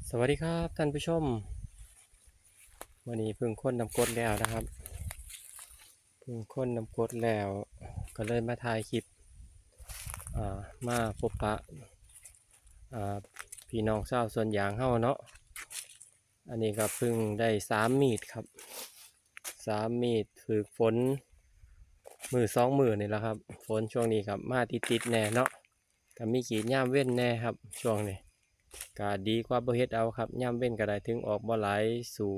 สวัสดีครับท่านผู้ชมวันนี้เพิ่งค้นนำกรดแล้วนะครับเพิ่งค้นนำกรดแล้วก็เลยมาถ่ายคลิปมาพบปะอ่าพี่น้องชาวสวนยางเฮาเนาะอันนี้ก็เพิ่งได้3 มีดครับ3 มีดฝึกฝนมือ2 มือนี่แหละครับฝนช่วงนี้ครับมาติดแน่เนาะก็มีกีดย่ามเว้นแน่ครับช่วงนี้ก็ดีกว่าบ่เฮ็ดเอาครับย่ามเว้นก็ได้ถึงออกบ่หลายสู่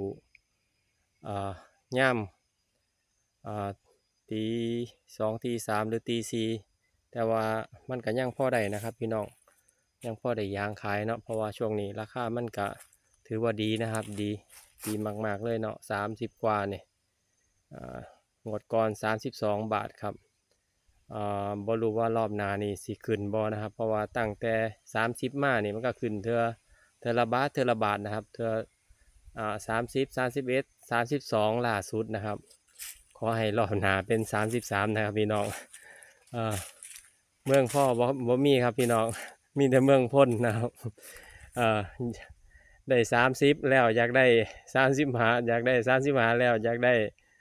ย่าม อ่าตี 2ตี 3หรือตี 4แต่ว่ามันก็ยังพอได้นะครับพี่น้องยังพอได้ยางขายเนาะเพราะว่าช่วงนี้ราคามันก็ถือว่าดีนะครับดีมากๆเลยเนาะ30กว่าเนี่ยงดก่อน32 บาทครับบ่รู้ว่ารอบหน้านี่สิขึ้นบ่นะครับเพราะว่าตั้งแต่30มานี่มันก็ขึ้นเทื่อละบาทนะครับเทื่อ30 31 32ล่าสุดนะครับ ขอให้รอบหนาเป็น33นะครับพี่น้องเอ่อเมืองพ่อบ่มีครับพี่น้องมีแต่เมืองพ้นนะครับเอ่อได้30แล้วอยากได้35อยากได้35แล้วอยากได้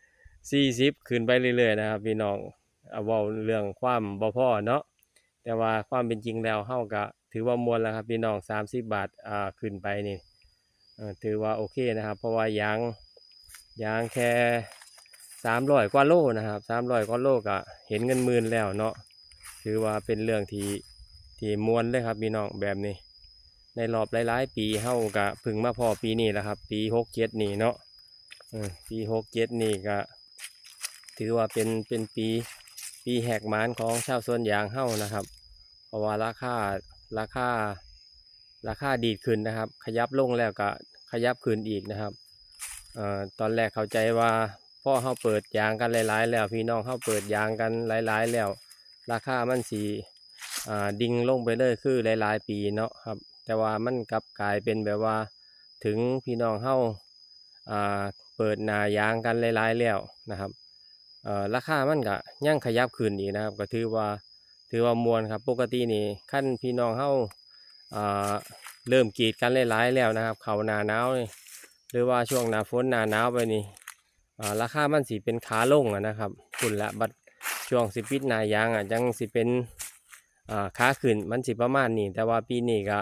40ขึ้นไปเรื่อยๆนะครับพี่น้องเอาเว้าเรื่องความบ่พอเนาะแต่ว่าความเป็นจริงแล้วเฮาก็ถือว่ามวลแล้วครับพี่น้อง30บาทขึ้นไปนี่ถือว่าโอเคนะครับเพราะว่ายางแค่300 กว่าโลนะครับ300 กว่าโลก็เห็นเงินหมื่นแล้วเนาะถือว่าเป็นเรื่องที่มวลเลยครับพี่น้องแบบนี้ในรอบหลายๆปีเฮาก็พึ่งมาพอปีนี้แหละครับปี67นี่เนาะปี67นี่ก็ถือว่าเป็นปีแหกหมานของชาวสวนยางเฮานะครับเพราะว่าราคาราคาดีดขึ้นนะครับขยับลงแล้วก็ขยับขึ้นอีกนะครับตอนแรกเข้าใจว่าพ่อเขาเปิดยางกันหลายๆแล้วพี่น้องเขาเปิดยางกันหลายๆแล้วราคามันสีดิ่งลงไปเลยคือหลายๆปีเนาะครับแต่ว่ามันกลับกลายเป็นแบบว่าถึงพี่น้องเขาเปิดหนายางกันหลายๆแล้วนะครับราคามันก็ยังขยับขึ้นอีกนะครับก็ถือว่ามวลครับปกตินี่ขั้นพี่น้องเขาอ่าเริ่มกรีดกันหลายๆแล้วนะครับเขาหนาหนาวนี่หรือว่าช่วงหนาฝนหนาหนาวไปนี่ราคามันสิเป็นขาลงนะครับคุณละบัดช่วงสิปิดหนายางยังสิเป็นขาขึ้นมันสิประมาณนี้แต่ว่าปีนี้ก็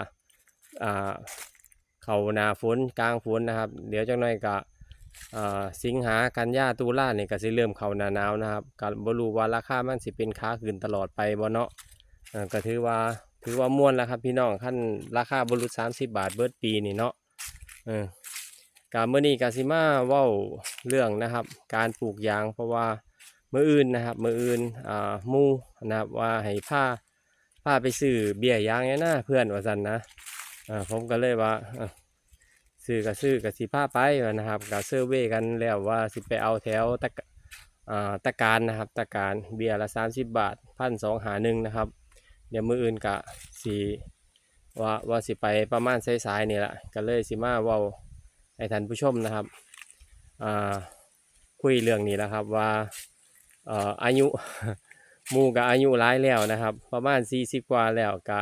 เขาหนาฝนกลางฝนนะครับเดี๋ยวจังหน่อยก็สิงหากันยาตุลาเนี่ยก็สิเริ่มเขาหนาหนาวนะครับก็บ่รู้ว่าราคามันสิเป็นขาขึ้นตลอดไปบ่เนาะก็ถือว่าม่วนแล้วครับพี่น้องขั้นราคาบรุษ30 บาทเบิดปีนี่เนาะการเมื่อนี้กาซิมาเว้าเรื่องนะครับการปลูกยางเพราะว่ามื้ออื่นนะครับมื้ออื่นหมู่นะครับว่าให้พาไปซื้อเบี้ยยางเนี่ยนะเพื่อนว่าซั่นนะผมก็เลยว่าซื้อกับสิพาไปนะครับกับเซอร์เวย์กันแล้วว่าสิไปเอาแถวตะการนะครับตะการเบี้ยละ30 บาท1,251นะครับเดี๋ยวมื้ออื่นกะสิว่าสิไปประมาณสายๆนี่แหละก็เลยสิมาเว้าให้ท่านผู้ชมนะครับคุยเรื่องนี้แล้วครับว่าอายุ หมู่กับอายุหลายแล้วนะครับประมาณ40กว่าแล้วก็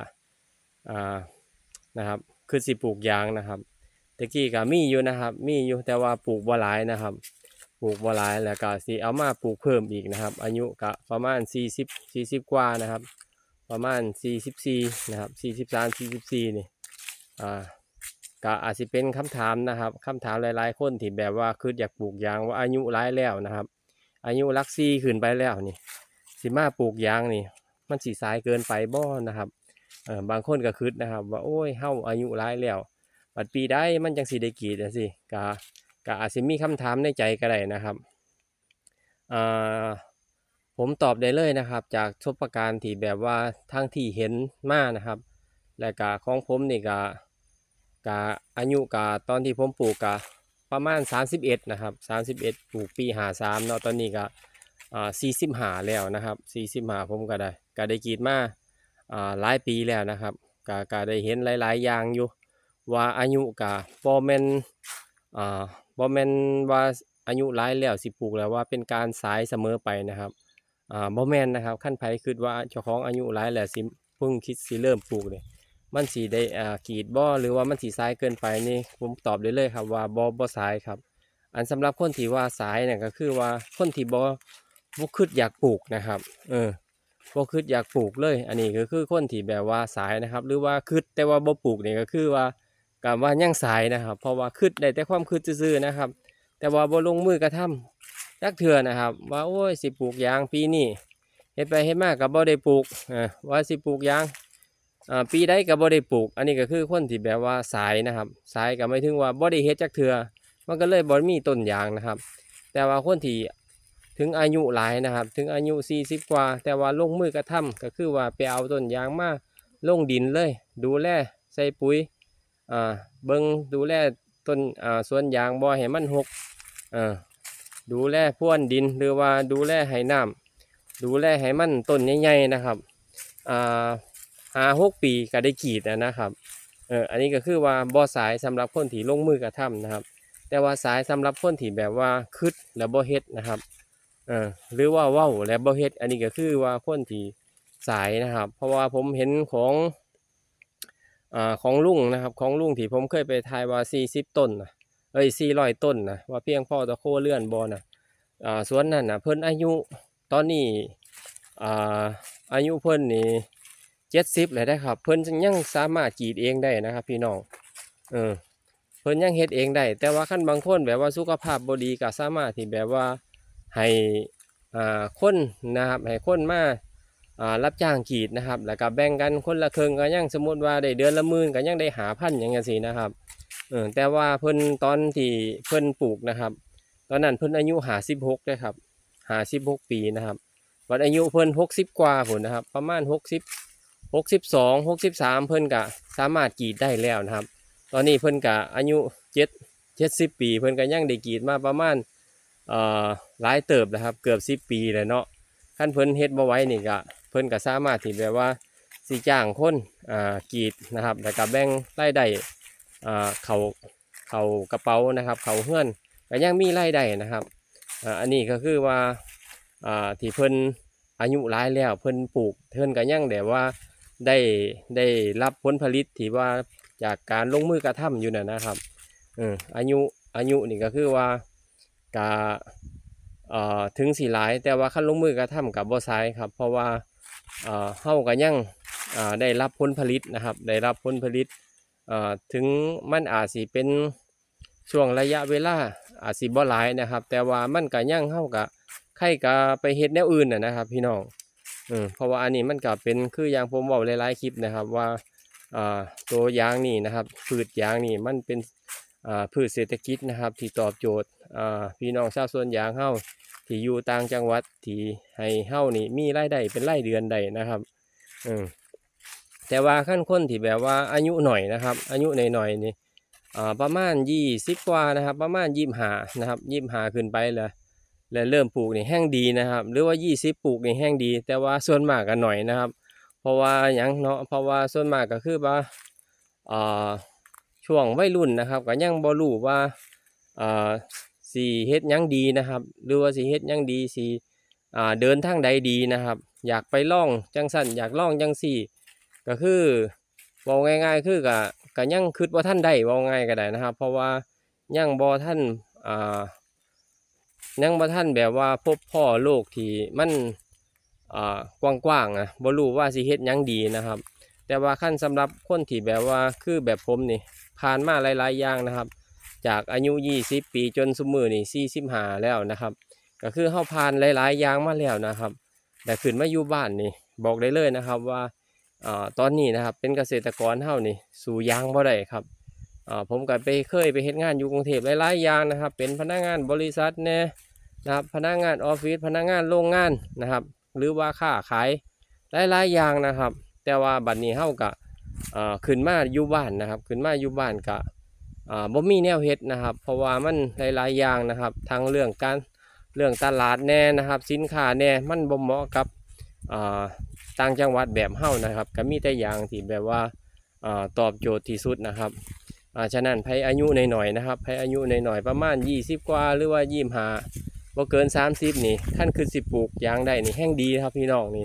นะครับคือสิปลูกยางนะครับตะกี้ก็มีอยู่นะครับมีอยู่แต่ว่าปลูกบ่หลายนะครับปลูกบ่หลายแล้วก็สิเอามาปลูกเพิ่มอีกนะครับอายุก็ประมาณ40กว่านะครับประมาณ44นะครับ43 44นี่ก็อาจจะเป็นคำถามนะครับคำถามหลายๆคนที่แบบว่าคืออยากปลูกยางว่าอายุหลายแล้วนะครับอายุหลัก4ขึ้นไปแล้วนี่สิมาปลูกยางนี่มันสิสายเกินไปบ่นะครับบางคนก็คิดนะครับว่าโอ้ยเฮาอายุหลายแล้วบัดปีใดมันจังสิได้กรีดจังซี่ก็อาจสิมีคำถามในใจก็ได้นะครับอ่าผมตอบได้เลยนะครับจากประสบการณ์ที่แบบว่าทั้งที่เห็นมานะครับและก็ของผมนี่ก็อายุก็ตอนที่ผมปลูกก็ประมาณ31นะครับ31ปลูกปี53เนาะตอนนี้ก็45แล้วนะครับ45ผมก็ได้กรีดมาหลายปีแล้วนะครับก็ได้เห็นหลายๆอย่างอยู่ว่าอายุก็บ่แม่นว่าอายุหลายแล้วสิปลูกแล้วว่าเป็นการสายเสมอไปนะครับบ่แม่นนะครับคันไผคิดว่าเจ้าของอายุหลายแล้วสิเพิ่งคิดสิเริ่มปลูกนี่มันสีได้กรีดบ่หรือว่ามันสีสายเกินไปนี่ผมตอบได้เลยครับว่าบ่สายครับอันสำหรับคนที่ว่าสายเนี่ยก็คือว่าคนที่บ่คิดอยากปลูกนะครับบ่คิดอยากปลูกเลยอันนี้ก็คือคนที่แบบว่าสายนะครับหรือว่าคิดแต่ว่าบ่ปลูกนี่ก็คือว่าการว่ายังสายนะครับเพราะว่าคิดได้แต่ความคิดซื่อๆนะครับแต่ว่าบ่ลงมือกระทำจักเทื่อนะครับว่าโอ้ยสิปลูกยางปีนี้เฮ็ดไปเฮ็ดมาก็บ่ได้ปลูกว่าสิปลูกยางปีใดก็บ่ได้ปลูกอันนี้ก็คือคนที่แบบว่าสายนะครับสายก็หมายถึงว่าบ่ได้เฮ็ดจักเทื่อมันก็เลยบ่มีต้นยางนะครับแต่ว่าคนที่ถึงอายุหลายนะครับถึงอายุ40กว่าแต่ว่าลงมือกระทำก็คือว่าไปเอาต้นยางมาลงดินเลยดูแลใส่ปุ๋ยเบิ่งดูแลต้นสวนยางบ่ให้มันหกดูแลพ่วนดินหรือว่าดูแลให้น้ำดูแลให้มันต้นใหญ่ๆนะครับ5-6 ปีก็ได้กรีดนะครับอันนี้ก็คือว่าบ่สายสำหรับคนที่ลงมือกระทำนะครับแต่ว่าสายสำหรับคนที่แบบว่าคิดแล้วบ่เฮ็ดนะครับหรือว่าเว้าแล้วบ่เฮ็ดอันนี้ก็คือว่าคนที่สายนะครับเพราะว่าผมเห็นของลุงนะครับของลุงที่ผมเคยไปทายว่า40 ต้นนะ400 ต้นนะว่าเพียงพอต่อโคเรือนบ่นะสวนนั่นนะเพิ่นอายุตอนนี้อายุเพิ่นนี่70เลยได้ครับเพิ่นยังสามารถกรีดเองได้นะครับพี่น้องเพิ่นยังเฮ็ดเองได้แต่ว่าคันบางคนแบบว่าสุขภาพบ่ดีก็สามารถที่แบบว่าให้คนนะครับให้คนมารับจ้างกรีดนะครับแล้วก็แบ่งกันคนละครึ่งก็ยังสมมติว่าได้เดือนละ10,000ก็ยังได้5,000อย่างเงี้ยสินะครับแต่ว่าเพิ่นตอนที่เพิ่นปลูกนะครับตอนนั้นเพิ่นอายุ56เลยครับ56 ปีนะครับวันอายุเพิ่น60กว่าพุ่นนะครับประมาณ62 63เพิ่นก็สามารถกรีดได้แล้วนะครับตอนนี้เพิ่นก็อายุ70 ปีเพิ่นก็ยังได้กรีดมาประมาณหลายเติบนะครับเกือบ10 ปีเลยเนาะขั้นเพิ่นเฮ็ดบ่ไหว้นี่ก็เพิ่นก็สามารถที่แบบว่าสิจ้างคนกรีดนะครับแล้วก็แบ่งรายได้เขากระเป๋านะครับเขาเฮือนก็ยังมีรายได้นะครับอันนี้ก็คือว่าที่เพิ่นอายุหลายแล้วเพิ่นปลูกเพิ่นก็ยังแบบว่าได้รับผลผลิตที่ว่าจากการลงมือกระทำอยู่นะครับอายุนี่ก็คือว่ากะถึงสีหลายแต่ว่าขั้นลงมือกระทำกับบ่สายครับเพราะว่าเฮาก็ยังได้รับผลผลิตนะครับได้รับผลผลิตถึงมันอาจสิเป็นช่วงระยะเวลาอาจสิบ่หลายนะครับแต่ว่ามันก็ยังเฮาก็ใครก็ไปเฮ็ดแนวอื่นนะครับพี่น้องเพราะว่าอันนี้มันก็เป็นคืออย่างผมบอกหลายๆคลิปนะครับว่าตัวยางนี่นะครับพืชยางนี่มันเป็นพืชเศรษฐกิจนะครับที่ตอบโจทย์พี่น้องชาวสวนยางเฮาที่อยู่ต่างจังหวัดที่ให้เฮานี่มีรายได้เป็นรายเดือนได้นะครับแต่ว่าขั้นคนที่แบบว่าอายุหน่อยนะครับอายุหน่อยนี่ประมาณ20กว่านะครับประมาณ25นะครับ25ขึ้นไปเลยและเริ่มปลูกนี่แห้งดีนะครับหรือว่า20ปลูกนี่แห้งดีแต่ว่าส่วนมากก็หน่อยนะครับเพราะว่าอย่างเนาะเพราะว่าส่วนมากก็คือว่าช่วงวัยรุ่นนะครับก็ยังบ่รู้ว่าสีเฮ็ดยังดีนะครับหรือว่าสีเฮ็ดยังดีสีเดินทางใดดีนะครับอยากไปล่องจังสั่นอยากล่องจังสี่ก็คือบอกง่ายๆคือก็ยังคิดว่าท่านได้บอกง่ายก็ได้นะครับเพราะว่ายังบ่ท่านยังบ่ท่านแบบว่าพบพ่อโลกที่มันกว้างๆนะบ่รู้ว่าสิเฮ็ดยังดีนะครับแต่ว่าขั้นสำหรับคนที่แบบว่าคือแบบผมนี่ผ่านมาหลายๆอย่างนะครับจากอายุ20 ปีจนสมือนี่45แล้วนะครับก็คือเฮาผ่านหลายๆอย่างมาแล้วนะครับแต่ขึ้นมาอยู่บ้านนี่บอกได้เลยนะครับว่าตอนนี้นะครับเป็นเกษตรกรเฮานี่สู่ยางบ่ได้ครับผมก็เคยไปเฮ็ดงานอยู่กรุงเทพหลายๆอย่างนะครับเป็นพนักงานบริษัทแน่นะครับพนักงานออฟฟิศพนักงานโรงงานนะครับหรือว่าค้าขายหลายๆอย่างนะครับแต่ว่าบัดนี้เฮาก็ขึ้นมาอยู่บ้านนะครับขึ้นมาอยู่บ้านก็บ่มีแนวเฮ็ดนะครับเพราะว่ามันหลายๆอย่างนะครับทั้งเรื่องตลาดแน่นะครับสินค้าแน่มันบ่เหมาะกับต่างจังหวัดแบบเฮานะครับก็มีแต่อย่างที่แบบว่าตอบโจทย์ที่สุดนะครับฉะนั้นใครอายุหน่อยๆนะครับใครอายุหน่อยๆประมาณ20กว่าหรือว่า25บ่เกิน30นี่ขั้นคือสิปลูกยางได้นี่แห้งดีครับพี่น้องนี่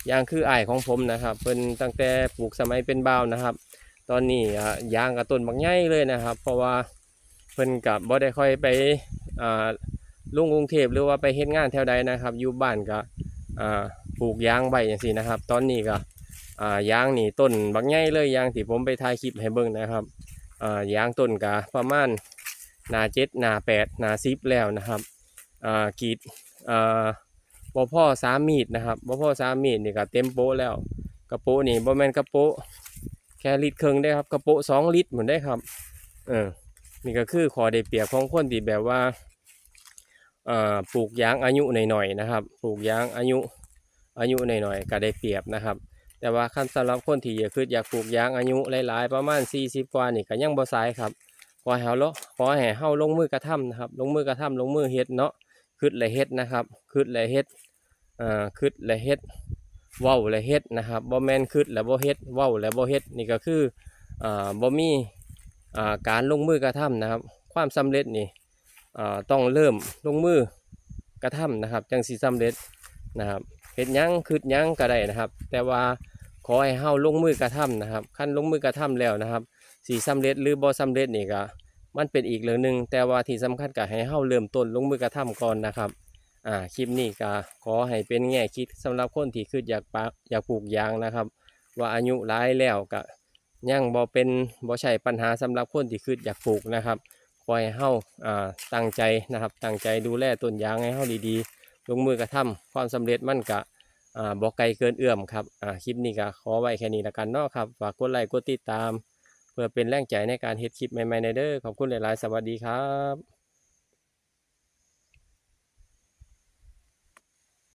ยางคืออ้ายของผมนะครับเพิ่นตั้งแต่ปลูกสมัยเป็นบ่าวนะครับตอนนี้ยางกับต้นบักใหญ่เลยนะครับเพราะว่าเพิ่นกับบ่ได้ค่อยไปอ่าลงกรุงเทพหรือว่าไปเฮ็ดงานแถวใดนะครับอยู่บ้านก็ปลูกยางใบอย่างนี้นะครับตอนนี้ก็ยางนี่ต้นบักใหญ่เลยยางที่ผมไปถ่ายคลิปให้เบิ่งนะครับยางต้นก็ประมาณหน้า7หน้า8หน้า10แล้วนะครับกรีดบ่พ่อ3 มีดนะครับบ่พ่อ3 มีดนี่ก็เต็มโป๊ะแล้วกระโปะนี่บ่แม่นกระโปะแค่ลิตรครึ่งได้ครับกระโปะ2 ลิตรเหมือนได้ครับนี่ก็คือข้อได้เปรียบของคนที่แบบว่าปลูกยางอายุหน่อยๆนะครับปลูกยางอายุหน่อยๆก็ได้เปรียบนะครับแต่ว่าขั้นสำหรับคนที่อยากปลูกยางอายุหลายๆประมาณ40 กว่านี่ก็ยังบ่สายครับขอให้เฮาลงมือกระทำนะครับลงมือกระทำลงมือเฮ็ดเนาะคิดและเฮ็ดนะครับคิดและเฮ็ดคิดและเฮ็ดเว้าและเฮ็ดนะครับบ่แม่นคิดและบ่เฮ็ดเว้าและบ่เฮ็ดนี่ก็คือบ่มีการลงมือกระทำนะครับความสำเร็จนี่ต้องเริ่มลงมือกระทำนะครับจังสิสำเร็จนะครับเฮ็ดหยังคิดหยังก็ได้นะครับแต่ว่าขอให้เฮาลงมือกระทำนะครับขั้นลงมือกระทำแล้วนะครับสิสำเร็จหรือบ่สำเร็จนี่ก็มันเป็นอีกเรื่องหนึ่งแต่ว่าที่สำคัญก็ให้เฮาเริ่มต้นลงมือกระทำก่อนนะครับคลิปนี้ก็ขอให้เป็นแง่คิดสำหรับคนที่คืออยากปลูกยางนะครับว่าอายุหลายแล้วก็ยังบ่ใช่ปัญหาสำหรับคนที่คืออยากปลูกนะครับขอให้เฮาตั้งใจนะครับตั้งใจดูแลต้นยางให้เฮาดีๆลงมือกระทำความสำเร็จมันก็บ่ไกลเกินเอื้อมครับคลิปนี้ก็ขอไว้แค่นี้ละกันเนาะครับฝากกดไลค์กดติดตามเพื่อเป็นแรงใจในการเฮ็ดคลิปใหม่ๆในเด้อขอบคุณหลายๆสวัสดีครับ